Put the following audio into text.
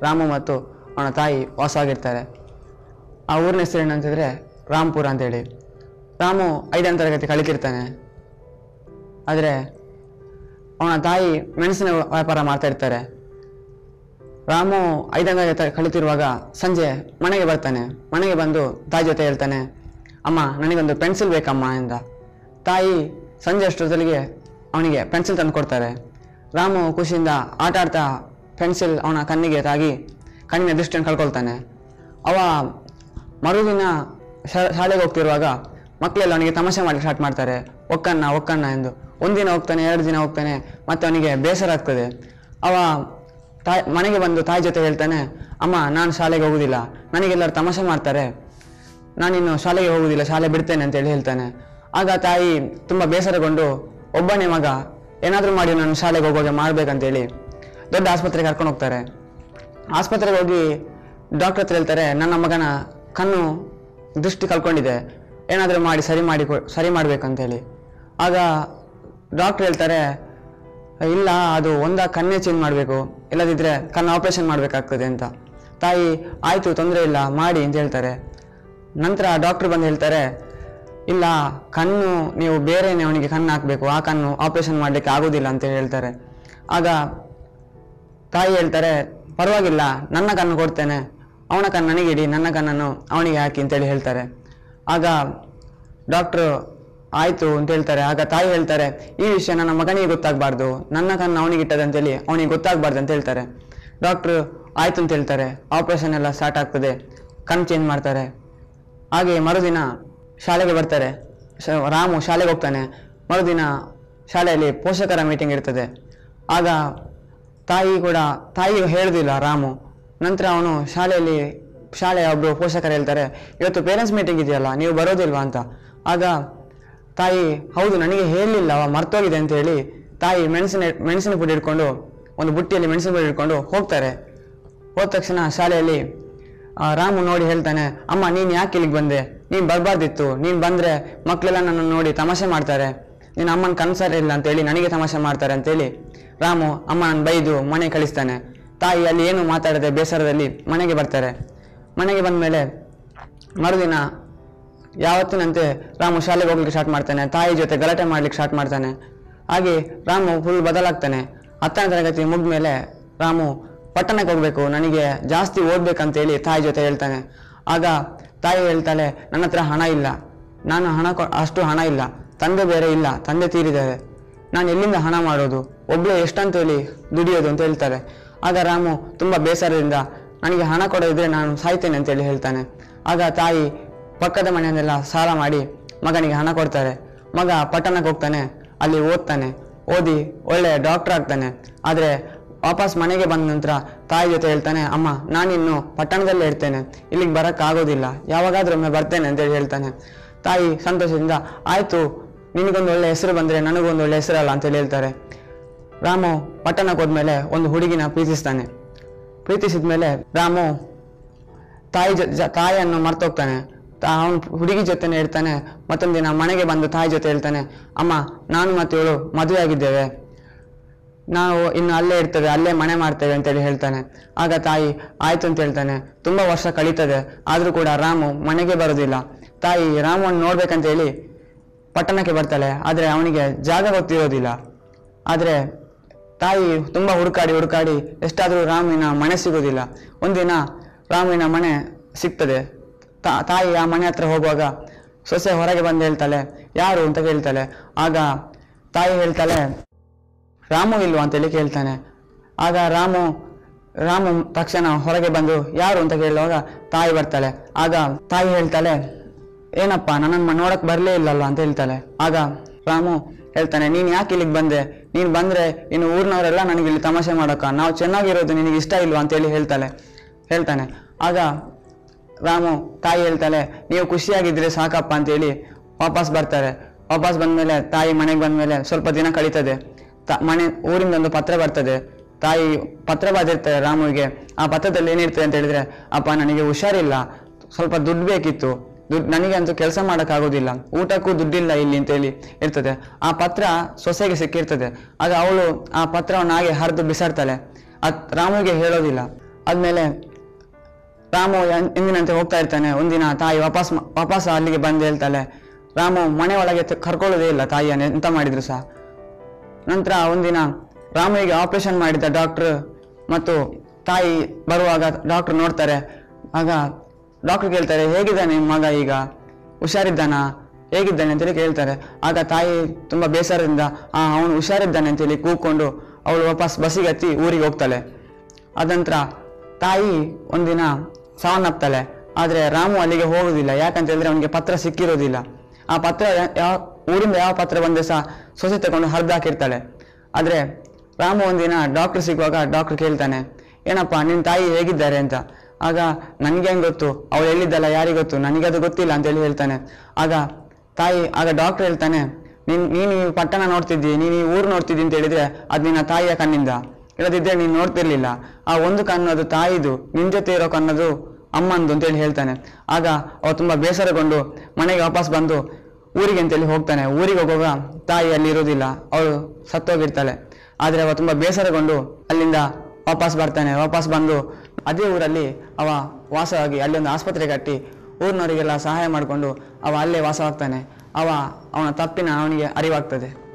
ರಾಮು ಮತ್ತು ಅವನ ತಾಯಿ ವಾಸವಾಗಿರ್ತಾರೆ. ಆ ಊರಿನ ಹೆಸರು ಏನಂತಿದ್ರೆ ರಾಂಪುರ ಅಂತೇಳಿ. ರಾಮು 5ನೇ ತರಗತಿ ಕಲಿತಿರ್ತಾನೆ. ಆದರೆ ಅವನ ತಾಯಿ ಮೆಣಸಿನ ವ್ಯಾಪಾರ ಮಾಡ್ತಾ ಇರ್ತಾರೆ. ರಾಮು 5ನೇ ತರಗತಿ ಕಲಿತಿರುವಾಗ ಸಂಜೆ ಮನೆಗೆ ಬರ್ತಾನೆ. ಮನೆಗೆ ಬಂದು ತಾಯಿ ಜೊತೆ ಹೇಳ್ತಾನೆ, ಅಮ್ಮ ನನಗೊಂದು ಪೆನ್ಸಿಲ್ ಬೇಕಮ್ಮ ಎಂದ. ತಾಯಿ ಸಂಜೆ ಅಷ್ಟೊತ್ತಲಿಗೆ ಅವನಿಗೆ ಪೆನ್ಸಿಲ್ ತಂದು ಕೊಡ್ತಾರೆ. ರಾಮು ಖುಷಿಯಿಂದ ಆಟ ಆಡ್ತಾ ಪೆನ್ಸಿಲ್ ಅವನ ಕಣ್ಣಿಗೆ ತಾಗಿ ಕಣ್ಣಿನ ದೃಷ್ಟಿಯನ್ನು ಕಳ್ಕೊಳ್ತಾನೆ. ಅವ ಮರುದಿನ ಶಾಲೆಗೆ ಹೋಗ್ತಿರುವಾಗ ಮಕ್ಕಳೆಲ್ಲ ಅವನಿಗೆ ತಮಾಷೆ ಮಾಡಲಿಕ್ಕೆ ಸ್ಟಾರ್ಟ್ ಮಾಡ್ತಾರೆ, ಒಕ್ಕಣ್ಣ ಎಂದು. ಒಂದಿನ ಹೋಗ್ತಾನೆ, 2 ದಿನ ಹೋಗ್ತಾನೆ, ಮತ್ತು ಅವನಿಗೆ ಬೇಸರ ಆಗ್ತದೆ. ಅವ ಮನೆಗೆ ಬಂದು ತಾಯಿ ಜೊತೆ ಹೇಳ್ತಾನೆ, ಅಮ್ಮ ನಾನು ಶಾಲೆಗೆ ಹೋಗುವುದಿಲ್ಲ, ನನಗೆಲ್ಲರೂ ತಮಾಷೆ ಮಾಡ್ತಾರೆ, ನಾನಿನ್ನು ಶಾಲೆಗೆ ಹೋಗುವುದಿಲ್ಲ, ಶಾಲೆ ಬಿಡ್ತೇನೆ ಅಂತೇಳಿ ಹೇಳ್ತಾನೆ. ಆಗ ತಾಯಿ ತುಂಬ ಬೇಸರಗೊಂಡು, ಒಬ್ಬನೇ ಮಗ ಏನಾದರೂ ಮಾಡಿ ನಾನು ಶಾಲೆಗೆ ಹೋಗುವಾಗ ಮಾಡಬೇಕಂತೇಳಿ ದೊಡ್ಡ ಆಸ್ಪತ್ರೆಗೆ ಕರ್ಕೊಂಡು ಹೋಗ್ತಾರೆ. ಆಸ್ಪತ್ರೆಗೆ ಹೋಗಿ ಡಾಕ್ಟರ್ ಹತ್ರ ಹೇಳ್ತಾರೆ, ನನ್ನ ಮಗನ ಕಣ್ಣು ದೃಷ್ಟಿ ಕಳ್ಕೊಂಡಿದೆ, ಏನಾದರೂ ಮಾಡಿ ಸರಿ ಮಾಡಬೇಕಂತೇಳಿ. ಆಗ ಡಾಕ್ಟರ್ ಹೇಳ್ತಾರೆ, ಇಲ್ಲ ಅದು ಕಣ್ಣೇ ಚೇಂಜ್ ಮಾಡಬೇಕು, ಇಲ್ಲದಿದ್ದರೆ ಕಣ್ಣು ಆಪರೇಷನ್ ಮಾಡಬೇಕಾಗ್ತದೆ ಅಂತ. ತಾಯಿ ಆಯಿತು ತೊಂದರೆ ಇಲ್ಲ ಮಾಡಿ ಅಂತ ಹೇಳ್ತಾರೆ. ನಂತರ ಡಾಕ್ಟ್ರು ಬಂದು ಹೇಳ್ತಾರೆ, ಇಲ್ಲ ಕಣ್ಣು ನೀವು ಬೇರೆನೇ ಅವನಿಗೆ ಕಣ್ಣು ಹಾಕಬೇಕು, ಆ ಕಣ್ಣು ಆಪರೇಷನ್ ಮಾಡಲಿಕ್ಕೆ ಆಗೋದಿಲ್ಲ ಅಂತ ಹೇಳ್ತಾರೆ. ಆಗ ತಾಯಿ ಹೇಳ್ತಾರೆ, ಪರವಾಗಿಲ್ಲ ನನ್ನ ಕಣ್ಣು ಕೊಡ್ತೇನೆ, ಅವನ ಕಣ್ಣು ನನಗೆ ಇಡಿ, ನನ್ನ ಕಣ್ಣನ್ನು ಅವನಿಗೆ ಹಾಕಿ ಅಂತೇಳಿ ಹೇಳ್ತಾರೆ. ಆಗ ಡಾಕ್ಟ್ರು ಆಯಿತು ಅಂತ ಹೇಳ್ತಾರೆ. ಆಗ ತಾಯಿ ಹೇಳ್ತಾರೆ, ಈ ವಿಷಯ ನನ್ನ ಮಗನಿಗೆ ಗೊತ್ತಾಗಬಾರ್ದು, ನನ್ನ ಕಣ್ಣು ಅವನಿಗೆ ಇಟ್ಟದೆ ಅಂತೇಳಿ ಅವನಿಗೆ ಗೊತ್ತಾಗಬಾರ್ದು ಅಂತ ಹೇಳ್ತಾರೆ. ಡಾಕ್ಟ್ರು ಆಯಿತು ಅಂತ ಹೇಳ್ತಾರೆ. ಆಪರೇಷನ್ ಎಲ್ಲ ಸ್ಟಾರ್ಟ್ ಆಗ್ತದೆ, ಕಣ್ಣು ಚೇಂಜ್ ಮಾಡ್ತಾರೆ. ಹಾಗೆ ಮರುದಿನ ಶಾಲೆಗೆ ಬರ್ತಾರೆ. ರಾಮು ಶಾಲೆಗೆ ಹೋಗ್ತಾನೆ. ಮರುದಿನ ಶಾಲೆಯಲ್ಲಿ ಪೋಷಕರ ಮೀಟಿಂಗ್ ಇರ್ತದೆ. ಆಗ ತಾಯಿಗೆ ಹೇಳುದಿಲ್ಲ ರಾಮು. ನಂತರ ಅವನು ಶಾಲೆಯ ಒಬ್ಬರು ಪೋಷಕರು ಹೇಳ್ತಾರೆ, ಇವತ್ತು ಪೇರೆಂಟ್ಸ್ ಮೀಟಿಂಗ್ ಇದೆಯಲ್ಲ, ನೀವು ಬರೋದಿಲ್ವಾ ಅಂತ. ಆಗ ತಾಯಿ, ಹೌದು ನನಗೆ ಹೇಳಲಿಲ್ಲ, ಮರ್ತೋಗಿದೆ ಅಂತ ಹೇಳಿ ತಾಯಿ ಮೆಣಸಿನ ಪುಡಿ ಹಿಡ್ಕೊಂಡು, ಒಂದು ಬುಟ್ಟಿಯಲ್ಲಿ ಮೆಣಸಿನ ಪುಡಿ ಹಿಡ್ಕೊಂಡು ಹೋಗ್ತಾರೆ. ಹೋದ ತಕ್ಷಣ ಶಾಲೆಯಲ್ಲಿ ರಾಮು ನೋಡಿ ಹೇಳ್ತಾನೆ, ಅಮ್ಮ ನೀನು ಯಾಕೆ ಇಲ್ಲಿಗೆ ಬಂದೆ, ನೀನು ಬರಬಾರ್ದಿತ್ತು, ನೀನು ಬಂದರೆ ಮಕ್ಕಳೆಲ್ಲ ನನ್ನನ್ನು ನೋಡಿ ತಮಾಷೆ ಮಾಡ್ತಾರೆ, ನೀನು ಅಮ್ಮನ ಕನ್ಸರೇ ಇಲ್ಲ ಅಂತೇಳಿ ನನಗೆ ತಮಾಷೆ ಮಾಡ್ತಾರೆ ಅಂತೇಳಿ ರಾಮು ಅಮ್ಮನ ಬೈದು ಮನೆಗೆ ಕಳಿಸ್ತಾನೆ. ತಾಯಿ ಅಲ್ಲಿ ಏನು ಮಾತಾಡದೆ ಬೇಸರದಲ್ಲಿ ಮನೆಗೆ ಬರ್ತಾರೆ. ಮನೆಗೆ ಬಂದ ಮೇಲೆ ಮರುದಿನ ಯಾವತ್ತಿನಂತೆ ರಾಮು ಶಾಲೆಗೆ ಹೋಗ್ಲಿಕ್ಕೆ ಸ್ಟಾರ್ಟ್ ಮಾಡ್ತಾನೆ. ತಾಯಿ ಜೊತೆ ಗಲಾಟೆ ಮಾಡ್ಲಿಕ್ಕೆ ಸ್ಟಾರ್ಟ್ ಮಾಡ್ತಾನೆ. ಹಾಗೆ ರಾಮು ಫುಲ್ ಬದಲಾಗ್ತಾನೆ. 10ನೇ ತರಗತಿ ಮುಗಿದ ಮೇಲೆ ರಾಮು ಪಟ್ಟಣಕ್ಕೆ ಹೋಗ್ಬೇಕು, ನನಗೆ ಜಾಸ್ತಿ ಓದ್ಬೇಕಂತೇಳಿ ತಾಯಿ ಜೊತೆ ಹೇಳ್ತಾನೆ. ಆಗ ತಾಯಿ ಹೇಳ್ತಾಳೆ, ನನ್ನ ಹತ್ರ ಹಣ ಇಲ್ಲ, ನಾನು ಅಷ್ಟು ಹಣ ಇಲ್ಲ, ತಂದೆ ಬೇರೆ ಇಲ್ಲ, ತಂದೆ ತೀರಿದ್ದಾರೆ, ನಾನು ಎಲ್ಲಿಂದ ಹಣ ಮಾಡೋದು, ಒಬ್ಬಳೇ ಎಷ್ಟಂತೇಳಿ ದುಡಿಯೋದು ಅಂತ ಹೇಳ್ತಾರೆ. ಆಗ ರಾಮು ತುಂಬ ಬೇಸರದಿಂದ, ನನಗೆ ಹಣ ಕೊಡೋದಿದ್ರೆ ನಾನು ಸಾಯ್ತೇನೆ ಅಂತೇಳಿ ಹೇಳ್ತಾನೆ. ಆಗ ತಾಯಿ ಪಕ್ಕದ ಮನೆಯನ್ನೆಲ್ಲ ಸಾಲ ಮಾಡಿ ಮಗನಿಗೆ ಹಣ ಕೊಡ್ತಾರೆ. ಮಗ ಪಟ್ಟಣಕ್ಕೆ ಹೋಗ್ತಾನೆ, ಅಲ್ಲಿ ಓದ್ತಾನೆ, ಓದಿ ಒಳ್ಳೆ ಡಾಕ್ಟರ್ ಆಗ್ತಾನೆ. ಆದರೆ ವಾಪಸ್ ಮನೆಗೆ ಬಂದ ನಂತರ ತಾಯಿ ಜೊತೆ ಹೇಳ್ತಾನೆ, ಅಮ್ಮ ನಾನಿನ್ನು ಪಟ್ಟಣದಲ್ಲೇ ಇರ್ತೇನೆ, ಇಲ್ಲಿಗೆ ಬರೋಕ್ಕಾಗೋದಿಲ್ಲ, ಯಾವಾಗಾದ್ರೂ ಒಮ್ಮೆ ಬರ್ತೇನೆ ಅಂತೇಳಿ ಹೇಳ್ತಾನೆ. ತಾಯಿ ಸಂತೋಷದಿಂದ, ಆಯಿತು ನಿನಗೊಂದು ಒಳ್ಳೆ ಹೆಸರು ಬಂದರೆ ನನಗೊಂದು ಒಳ್ಳೆ ಹೆಸರಲ್ಲ ಅಂತೇಳಿ ಹೇಳ್ತಾರೆ. ರಾಮು ಪಟ್ಟಣಕ್ಕೆ ಹೋದ್ಮೇಲೆ ಒಂದು ಹುಡುಗಿನ ಪ್ರೀತಿಸ್ತಾನೆ. ಪ್ರೀತಿಸಿದ ಮೇಲೆ ರಾಮು ತಾಯಿಯನ್ನು ಮರ್ತೋಗ್ತಾನೆ. ಅವನು ಹುಡುಗಿ ಜೊತೆನೇ ಇರ್ತಾನೆ. ಮತ್ತೊಂದು ದಿನ ಮನೆಗೆ ಬಂದು ತಾಯಿ ಜೊತೆ ಹೇಳ್ತಾನೆ, ಅಮ್ಮ ನಾನು ಮತ್ತು ಇವಳು ಮದುವೆ ಆಗಿದ್ದೇವೆ, ನಾವು ಇನ್ನು ಅಲ್ಲೇ ಇರ್ತೇವೆ, ಅಲ್ಲೇ ಮನೆ ಮಾಡ್ತೇವೆ ಅಂತೇಳಿ ಹೇಳ್ತಾನೆ. ಆಗ ತಾಯಿ ಆಯ್ತು ಅಂತ ಹೇಳ್ತಾನೆ. ತುಂಬ ವರ್ಷ ಕಳೀತದೆ, ಆದರೂ ಕೂಡ ರಾಮು ಮನೆಗೆ ಬರೋದಿಲ್ಲ. ತಾಯಿ ರಾಮವನ್ನು ನೋಡ್ಬೇಕಂತ ಹೇಳಿ ಪಟ್ಟಣಕ್ಕೆ ಬರ್ತಾಳೆ. ಆದರೆ ಅವನಿಗೆ ಜಾಗ ಗೊತ್ತಿರೋದಿಲ್ಲ. ಆದರೆ ತಾಯಿ ತುಂಬ ಹುಡುಕಾಡಿ ಎಷ್ಟಾದರೂ ರಾಮಿನ ಮನೆ ಸಿಗೋದಿಲ್ಲ. ಒಂದಿನ ರಾಮಿನ ಮನೆ ಸಿಗ್ತದೆ. ತಾಯಿ ಆ ಮನೆ ಹತ್ರ ಹೋಗುವಾಗ ಸೊಸೆ ಹೊರಗೆ ಬಂದು ಹೇಳ್ತಾಳೆ, ಯಾರು ಅಂತ ಕೇಳ್ತಾಳೆ. ಆಗ ತಾಯಿ ಹೇಳ್ತಾಳೆ, ರಾಮು ಇಲ್ವಾ ಅಂತೇಳಿ ಕೇಳ್ತಾನೆ. ಆಗ ರಾಮು ತಕ್ಷಣ ಹೊರಗೆ ಬಂದು ಯಾರು ಅಂತ ಕೇಳುವಾಗ ತಾಯಿ ಬರ್ತಾಳೆ. ಆಗ ತಾಯಿ ಹೇಳ್ತಾಳೆ, ಏನಪ್ಪ ನನ್ನನ್ನು ನೋಡಕ್ ಬರಲೇ ಇಲ್ಲಲ್ಲ ಅಂತ ಹೇಳ್ತಾಳೆ. ಆಗ ರಾಮು ಹೇಳ್ತಾನೆ, ನೀನು ಯಾಕೆ ಇಲ್ಲಿಗೆ ಬಂದೆ, ನೀನು ಬಂದರೆ ಇನ್ನು ಊರಿನವರೆಲ್ಲ ನನಗೆ ಇಲ್ಲಿ ತಮಾಷೆ ಮಾಡೋಕ್ಕ, ನಾವು ಚೆನ್ನಾಗಿರೋದು ನಿನಗೆ ಇಷ್ಟ ಇಲ್ವಾ ಅಂತೇಳಿ ಹೇಳ್ತಾನೆ. ಆಗ ರಾಮು ತಾಯಿ ಹೇಳ್ತಾಳೆ, ನೀವು ಖುಷಿಯಾಗಿದ್ರೆ ಸಾಕಪ್ಪ ಅಂತೇಳಿ ವಾಪಸ್ ಬರ್ತಾರೆ. ವಾಪಸ್ ಬಂದಮೇಲೆ ತಾಯಿ ಮನೆಗೆ ಬಂದಮೇಲೆ ಸ್ವಲ್ಪ ದಿನ ಕಳೀತದೆ. ಊರಿಂದ ಒಂದು ಪತ್ರ ಬರ್ತದೆ. ತಾಯಿ ಪತ್ರ ಬರೆದಿರ್ತಾರೆ ರಾಮುವಿಗೆ. ಆ ಪತ್ರದಲ್ಲಿ ಏನಿರ್ತದೆ ಅಂತ ಹೇಳಿದ್ರೆ, ಅಪ್ಪ ನನಗೆ ಹುಷಾರಿಲ್ಲ, ಸ್ವಲ್ಪ ದುಡ್ಡು ಬೇಕಿತ್ತು, ನನಗಂತೂ ಕೆಲಸ ಮಾಡೋಕ್ಕಾಗೋದಿಲ್ಲ, ಊಟಕ್ಕೂ ದುಡ್ಡಿಲ್ಲ ಇಲ್ಲಿ ಅಂತೇಳಿ ಇರ್ತದೆ. ಆ ಪತ್ರ ಸೊಸೆಗೆ ಸಿಕ್ಕಿರ್ತದೆ. ಆಗ ಅವಳು ಆ ಪತ್ರವನ್ನು ಹಾಗೆ ಹರಿದು ಬಿಸಾಡ್ತಾಳೆ. ರಾಮುವಿಗೆ ಹೇಳೋದಿಲ್ಲ. ಆದಮೇಲೆ ರಾಮು ಎಂದಿನಂತೆ ಹೋಗ್ತಾ ಇರ್ತಾನೆ. ಒಂದಿನ ತಾಯಿ ವಾಪಸ್ ಅಲ್ಲಿಗೆ ಬಂದು ಹೇಳ್ತಾಳೆ. ರಾಮು ಮನೆ ಒಳಗೆ ಕರ್ಕೊಳ್ಳೋದೇ ಇಲ್ಲ ತಾಯಿಯನ್ನು, ಎಂತ ಮಾಡಿದ್ರು ಸಹ. ನಂತರ ಒಂದಿನ ರಾಮುವಿಗೆ ಆಪರೇಷನ್ ಮಾಡಿದ ಡಾಕ್ಟ್ರು ಮತ್ತು ತಾಯಿ ಬರುವಾಗ ಡಾಕ್ಟ್ರು ನೋಡ್ತಾರೆ. ಆಗ ಡಾಕ್ಟ್ರು ಕೇಳ್ತಾರೆ, ಹೇಗಿದ್ದಾನೆ ನಿಮ್ಮ ಮಗ, ಈಗ ಹುಷಾರಿದ್ದಾನಾ, ಹೇಗಿದ್ದಾನೆ ಅಂತೇಳಿ ಕೇಳ್ತಾರೆ. ಆಗ ತಾಯಿ ತುಂಬ ಬೇಸರದಿಂದ ಅವನು ಹುಷಾರಿದ್ದಾನೆ ಅಂತೇಳಿ ಕೂಗ್ಕೊಂಡು ಅವಳು ವಾಪಸ್ ಬಸ್ಸಿಗೆ ಹತ್ತಿ ಊರಿಗೆ ಹೋಗ್ತಾಳೆ. ಆದಂತರ ತಾಯಿ ಒಂದಿನ ಸಾವನ್ನಪ್ತಾಳೆ. ಆದರೆ ರಾಮು ಅಲ್ಲಿಗೆ ಹೋಗುವುದಿಲ್ಲ. ಯಾಕಂತ ಹೇಳಿದ್ರೆ ಅವನಿಗೆ ಪತ್ರ ಸಿಕ್ಕಿರೋದಿಲ್ಲ. ಆ ಪತ್ರ ಊರಿಂದ ಯಾವ ಪತ್ರ ಬಂದರೆ ಸಹ ಸೊಸೆ ತಗೊಂಡು ಹರಿದಾಕಿರ್ತಾಳೆ. ಆದರೆ ರಾಮು ಒಂದಿನ ಡಾಕ್ಟ್ರ್ ಸಿಗುವಾಗ ಡಾಕ್ಟ್ರ್ ಕೇಳ್ತಾನೆ, ಏನಪ್ಪ ನಿನ್ನ ತಾಯಿ ಹೇಗಿದ್ದಾರೆ ಅಂತ. ಆಗ ನನಗೆ ಹೆಂಗೆ ಗೊತ್ತು, ಅವಳು ಎಲ್ಲಿದ್ದಲ್ಲ ಯಾರಿಗೆ ಗೊತ್ತು, ನನಗದು ಗೊತ್ತಿಲ್ಲ ಅಂತೇಳಿ ಹೇಳ್ತಾನೆ. ಆಗ ಡಾಕ್ಟ್ರ್ ಹೇಳ್ತಾನೆ, ನೀನು ಈ ಪಟ್ಟಣ ನೋಡ್ತಿದ್ದಿ, ನೀನು ಈ ಊರು ನೋಡ್ತಿದ್ದಿ ಅಂತ ಹೇಳಿದ್ರೆ ಅದು ನಿನ್ನ ತಾಯಿಯ ಕಣ್ಣಿಂದ, ಇಲ್ಲದಿದ್ದರೆ ನೀನು ನೋಡ್ತಿರ್ಲಿಲ್ಲ. ಆ ಒಂದು ಕಣ್ಣು ಅದು ತಾಯಿದು, ನಿನ್ನ ಜೊತೆ ಇರೋ ಕಣ್ಣದು ಅಮ್ಮಂದು ಅಂತೇಳಿ ಹೇಳ್ತಾನೆ. ಆಗ ಅವ ತುಂಬ ಬೇಸರಗೊಂಡು ಮನೆಗೆ ವಾಪಸ್ ಬಂದು ಊರಿಗೆ ಅಂತೇಳಿ ಹೋಗ್ತಾನೆ. ಊರಿಗೆ ಹೋಗುವಾಗ ತಾಯಿ ಅಲ್ಲಿ ಇರೋದಿಲ್ಲ, ಅವಳು ಸತ್ತೋಗಿರ್ತಾಳೆ. ಆದರೆ ಅವ ತುಂಬ ಬೇಸರಗೊಂಡು ಅಲ್ಲಿಂದ ವಾಪಸ್ ಬರ್ತಾನೆ. ವಾಪಸ್ ಬಂದು ಅದೇ ಊರಲ್ಲಿ ಅವ ವಾಸವಾಗಿ ಅಲ್ಲಿ ಒಂದು ಆಸ್ಪತ್ರೆ ಕಟ್ಟಿ ಊರಿನವರಿಗೆಲ್ಲ ಸಹಾಯ ಮಾಡಿಕೊಂಡು ಅವ ಅಲ್ಲೇ ವಾಸವಾಗ್ತಾನೆ. ಅವನ ತಪ್ಪಿನ ಅವನಿಗೆ ಅರಿವಾಗ್ತದೆ.